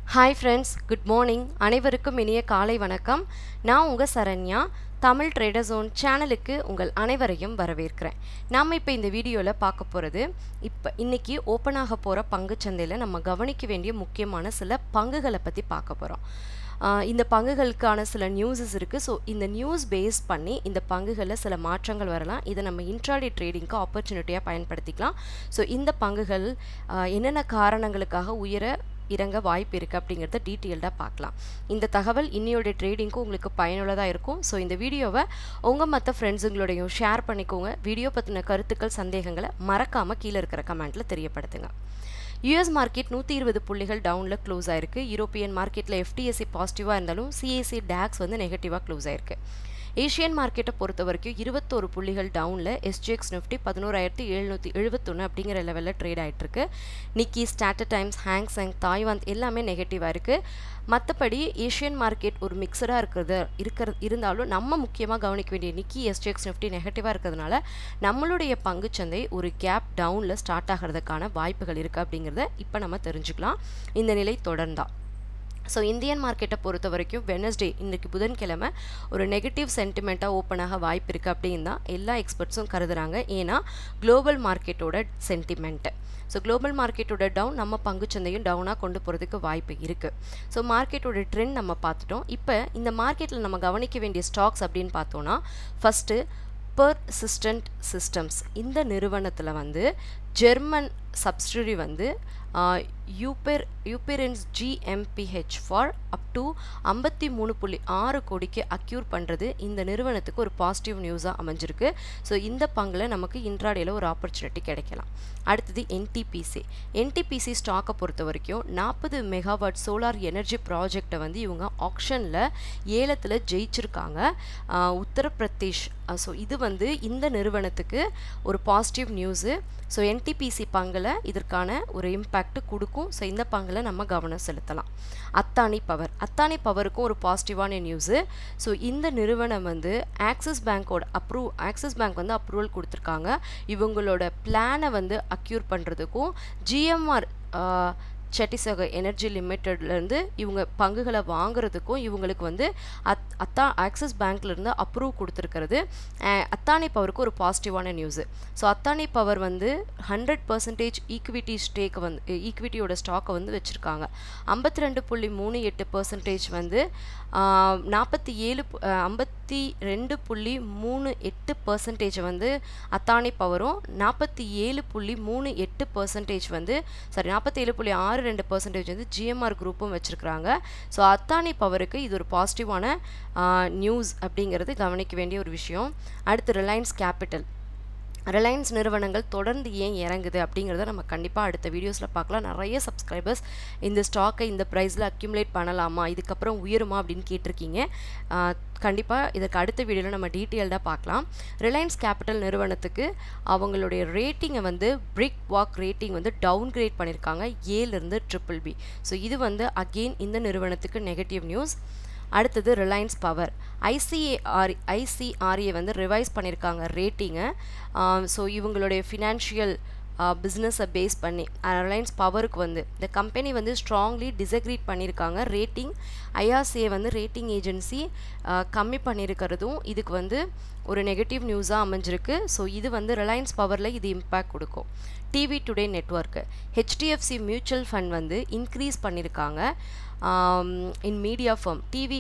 Hi friends, good morning. அனைவருக்கும் இனிய காலை வணக்கம். நான் உங்க சரண்யா. தமிழ் ட்ரேடர் ஜோன் சேனலுக்கு உங்கள் அனைவரையும் வரவேற்கிறேன். நாம் இப்போ இந்த வீடியோவில் பார்க்க போகிறது இன்னைக்கு ஓப்பன் ஆக போகிற பங்குச்சந்தையில் நம்ம கவனிக்க வேண்டிய முக்கியமான சில பங்குகளை பற்றி பார்க்க போகிறோம். இந்த பங்குகளுக்கான சில நியூஸஸ் இருக்குது. ஸோ இந்த நியூஸ் பேஸ் பண்ணி இந்த பங்குகளில் சில மாற்றங்கள் வரலாம். இதை நம்ம இன்ட்ராடே ட்ரேடிங்க்கு ஆப்பர்ச்சுனிட்டியாக பயன்படுத்திக்கலாம். ஸோ இந்த பங்குகள் என்னென்ன காரணங்களுக்காக இறங்க வாய்ப்பு இருக்குது அப்படிங்கிறத டீட்டெயில்டாக பார்க்கலாம். இந்த தகவல் இன்னையோட ட்ரேடிங்க்கும் உங்களுக்கு பயனுள்ளதாக இருக்கும். ஸோ இந்த வீடியோவை உங்கள் மற்ற ஃப்ரெண்ட்ஸுங்களோடையும் ஷேர் பண்ணிக்கோங்க. வீடியோ பற்றின கருத்துக்கள் சந்தேகங்களை மறக்காமல் கீழே இருக்கிற கமெண்ட்டில் தெரியப்படுத்துங்க. யூஎஸ் மார்க்கெட் 120 புள்ளிகள் டவுனில் க்ளோஸ் ஆயிருக்கு. யூரோப்பியன் மார்க்கெட்டில் எஃப்டிஎஸ்சி பாசிட்டிவாக இருந்தாலும் சிஎஸ்சி டேக்ஸ் வந்து நெகட்டிவாக க்ளோஸ் ஆயிருக்கு. ஏஷியன் மார்க்கெட்டை பொறுத்த வரைக்கும் 21 புள்ளிகள் டவுனில் எஸ்ஜிஎக்ஸ் நிஃப்டி 11,771 அப்படிங்கிற லெவலில் ட்ரேட் ஆகிட்டுருக்கு. Nikkei, Straits Times, Hang Seng, Taiwan எல்லாமே நெகட்டிவாக இருக்குது. மற்றபடி ஏஷியன் மார்க்கெட் ஒரு மிக்சடாக இருந்தாலும் நம்ம முக்கியமாக கவனிக்க வேண்டிய நிக்கி, எஸ்ஜிஎக்ஸ் நிஃப்டி நெகட்டிவாக இருக்கிறதுனால நம்மளுடைய பங்குச்சந்தை ஒரு கேப் டவுனில் ஸ்டார்ட் ஆகிறதுக்கான வாய்ப்புகள் இருக்குது அப்படிங்கிறத இப்போ நம்ம தெரிஞ்சுக்கலாம். இந்த நிலை தொடர்ந்தா ஸோ இந்தியன் மார்க்கெட்டை பொறுத்த வரைக்கும் வெனஸ்டே இன்றைக்கி புதன்கிழமை ஒரு நெகட்டிவ் சென்டிமெண்ட்டாக ஓப்பன் ஆக வாய்ப்பு இருக்குது அப்படின்னு தான் எல்லா எக்ஸ்பர்ட்ஸும் கருதுகிறாங்க. ஏன்னா குளோபல் மார்க்கெட்டோட சென்டிமெண்ட்டு. ஸோ குளோபல் மார்க்கெட்டோட டவுன் நம்ம பங்குச்சந்தையும் டவுனாக கொண்டு போகிறதுக்கு வாய்ப்பு இருக்குது. ஸோ மார்க்கெட்டோட ட்ரெண்ட் நம்ம பார்த்துட்டோம். இப்போ இந்த மார்க்கெட்டில் நம்ம கவனிக்க வேண்டிய ஸ்டாக்ஸ் அப்படின்னு பார்த்தோன்னா ஃபஸ்ட்டு பெர்சிஸ்டன்ட் சிஸ்டம்ஸ். இந்த நிறுவனத்தில் வந்து ஜெர்மன் சப்சிடரி வந்து யூபெரின்ஸ் GmbH ஃபார் அப் டு 53.6 கோடிக்கு அக்யூர் பண்ணுறது இந்த நிறுவனத்துக்கு ஒரு பாசிட்டிவ் நியூஸாக அமைஞ்சிருக்கு. ஸோ இந்த பங்கில் நமக்கு இன்ட்ராடேயில் ஒரு ஆப்பர்ச்சுனிட்டி கிடைக்கலாம். அடுத்தது என்டிபிசி ஸ்டாக்கை பொறுத்த வரைக்கும் 40 மெகாவாட் சோலார் எனர்ஜி ப்ராஜெக்டை வந்து இவங்க ஆக்ஷனில் ஏலத்தில் ஜெயிச்சிருக்காங்க, உத்தரப்பிரதேஷ். ஸோ இது வந்து இந்த நிறுவனத்துக்கு ஒரு பாசிட்டிவ் நியூஸு. ஸோ என்டிபிசி பங்கில் இதற்கான ஒரு இம்பேக்ட் கொடுக்கும். ஸோ இந்த பங்கில் நம்ம கவனம் செலுத்தலாம். அத்தானி பவருக்கும் ஒரு பாசிட்டிவான நியூஸு. ஸோ இந்த நிறுவனம் வந்து ஆக்சிஸ் பேங்க் வந்து அப்ரூவல் கொடுத்துருக்காங்க. இவங்களோட பிளானை வந்து அக்யூர் பண்ணுறதுக்கும் GMR சட்டிசக எனர்ஜி லிமிட்டட்லேருந்து இவங்க பங்குகளை வாங்குறதுக்கும் இவங்களுக்கு வந்து ஆக்சிஸ் பேங்க்லேருந்து அப்ரூவ் கொடுத்துருக்கிறது. அத்தானி பவருக்கு ஒரு பாசிட்டிவான நியூஸு. ஸோ அத்தானி பவர் வந்து 100% ஈக்விட்டியோட ஸ்டாக்கை வந்து வச்சுருக்காங்க. 52.38% வந்து 52.38% வந்து அத்தானி பவரும் 47.38% வந்து 47.62% வந்து GMR குரூப்பும் வச்சுருக்கிறாங்க. ஸோ அத்தானி பவருக்கு இது ஒரு பாசிட்டிவான நியூஸ் அப்படிங்கிறது கவனிக்க வேண்டிய ஒரு விஷயம். அடுத்து ரிலையன்ஸ் நிறுவனங்கள் தொடர்ந்து ஏன் இறங்குது அப்படிங்கிறத நம்ம கண்டிப்பாக அடுத்த வீடியோஸில் பார்க்கலாம். நிறைய சப்ஸ்கிரைபர்ஸ் இந்த ஸ்டாக்கை இந்த ப்ரைஸில் அக்யூமுலேட் பண்ணலாமா, இதுக்கப்புறம் உயருமா அப்படின்னு கேட்டிருக்கீங்க. கண்டிப்பாக இதற்கு அடுத்த வீடியோவில் நம்ம டீட்டெயில்டாக பார்க்கலாம். ரிலையன்ஸ் கேபிட்டல் நிறுவனத்துக்கு அவங்களுடைய ரேட்டிங்கை வந்து பிரிக் வாக் ரேட்டிங் வந்து டவுன் கிரேட் பண்ணியிருக்காங்க, ஏலேருந்து BBB. ஸோ இது வந்து அகெயின் இந்த நிறுவனத்துக்கு நெகட்டிவ் நியூஸ். அடுத்தது ரிலையன்ஸ் பவர் ஐசிஆர்ஏ வந்து ரிவைஸ் பண்ணியிருக்காங்க ரேட்டிங்கை. ஸோ இவங்களுடைய ஃபினான்ஷியல் பிஸ்னஸை பேஸ் பண்ணி ரிலையன்ஸ் பவருக்கு வந்து இந்த கம்பெனி வந்து ஸ்ட்ராங்லி டிசக்ரீட் பண்ணியிருக்காங்க. ரேட்டிங் ஐஆர்சிஏ வந்து ரேட்டிங் ஏஜென்சி கம்மி பண்ணியிருக்கிறதும் இதுக்கு வந்து ஒரு நெகட்டிவ் நியூஸாக அமைஞ்சிருக்கு. ஸோ இது வந்து ரிலையன்ஸ் பவரில் இது இம்பேக்ட் கொடுக்கும். டிவி டுடே நெட்வொர்க்கு HDFC மியூச்சுவல் ஃபண்ட் வந்து இன்க்ரீஸ் பண்ணியிருக்காங்க. இன் மீடியா ஃபர்ம் டிவி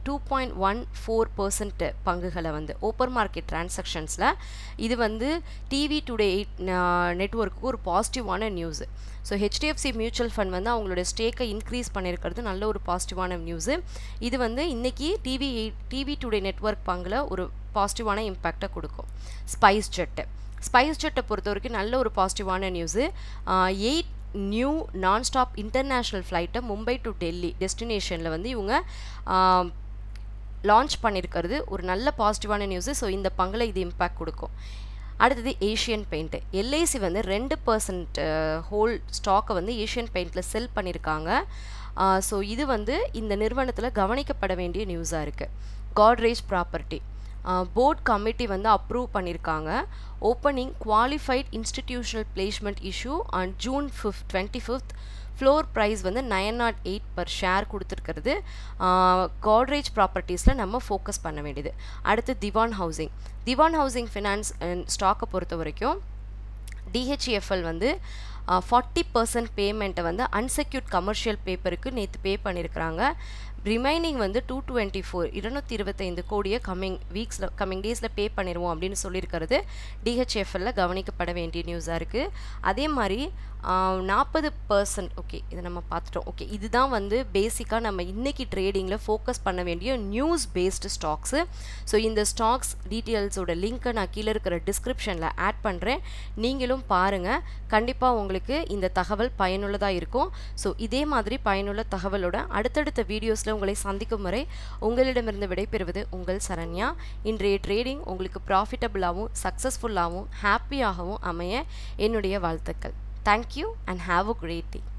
2.14% பங்குகளை வந்து ஓப்பன் மார்க்கெட் டிரான்சாக்ஷன்ஸில் இது வந்து டிவி டுடே நெட்வொர்க்கு ஒரு பாசிட்டிவான நியூஸு. ஸோ HDFC மியூச்சுவல் ஃபண்ட் வந்து அவங்களோட ஸ்டேக்கை இன்க்ரீஸ் பண்ணியிருக்கிறது நல்ல ஒரு பாசிட்டிவான நியூஸு. இது வந்து இன்றைக்கி டிவி டுடே நெட்வொர்க் பங்கில் ஒரு பாசிட்டிவான இம்பேக்டை கொடுக்கும். ஸ்பைஸ் ஜெட்டை பொறுத்த வரைக்கும் நல்ல ஒரு பாசிட்டிவான நியூஸு. 8 நியூ நான்ஸ்டாப் இன்டர்நேஷ்னல் ஃப்ளைட்டை மும்பை டு டெல்லி டெஸ்டினேஷனில் வந்து இவங்க லான்ச் பண்ணியிருக்கிறது ஒரு நல்ல பாசிட்டிவான நியூஸு. ஸோ இந்த பங்கில் இது இம்பேக்ட் கொடுக்கும். அடுத்தது ஏஷியன் பெயிண்ட்டு. எல்ஐசி வந்து 2% ஹோல் ஸ்டாக்கை வந்து ஏஷியன் பெயிண்டில் செல் பண்ணியிருக்காங்க. ஸோ இது வந்து இந்த நிறுவனத்தில் கவனிக்கப்பட வேண்டிய நியூஸாக இருக்குது. காட்ரேஜ் ப்ராப்பர்ட்டி போர்ட் கமிட்டி வந்து அப்ரூவ் பண்ணியிருக்காங்க. Opening qualified institutional placement issue on June 25th floor price வந்து 908 பர் ஷேர் கொடுத்துருக்கிறது. கோட்ரேஜ் ப்ராப்பர்ட்டிஸில் நம்ம ஃபோக்கஸ் பண்ண வேண்டியது. அடுத்து திவான் ஹவுசிங் ஃபினான்ஸ் ஸ்டாக்கை பொறுத்த வரைக்கும் DHFL வந்து 40% பேமெண்ட்டை வந்து அன்செக்யூர்ட் கமர்ஷியல் பேப்பருக்கு நேற்று பே பண்ணியிருக்கிறாங்க. ரிமைனிங் வந்து 225 கோடியை கம்மிங் டேஸில் பே பண்ணிடுவோம் அப்படின்னு சொல்லியிருக்கிறது DHFL கவனிக்கப்பட வேண்டிய நியூஸாக இருக்குது. அதே மாதிரி 40%, ஓகே இதை நம்ம பார்த்துட்டோம். ஓகே, இதுதான் வந்து பேசிக்காக நம்ம இன்றைக்கி ட்ரேடிங்கில் ஃபோக்கஸ் பண்ண வேண்டிய நியூஸ் பேஸ்டு ஸ்டாக்ஸு. ஸோ இந்த ஸ்டாக்ஸ் டீட்டெயில்ஸோட லிங்க்கை நான் கீழே இருக்கிற டிஸ்கிரிப்ஷனில் ஆட் பண்ணுறேன். நீங்களும் பாருங்கள், கண்டிப்பாக உங்களுக்கு இந்த தகவல் பயனுள்ளதாக இருக்கும். ஸோ இதே மாதிரி பயனுள்ள தகவலோட அடுத்தடுத்த வீடியோஸில் உங்களை சந்திக்கும் வரை உங்களிடமிருந்து விடைபெறுவது உங்கள் சரண்யா. இன்றைய ட்ரேடிங் உங்களுக்கு ப்ராஃபிட்டபுளாகவும் சக்ஸஸ்ஃபுல்லாகவும் ஹாப்பியாகவும் அமைய என்னுடைய வாழ்த்துக்கள். Thank you and have a great day.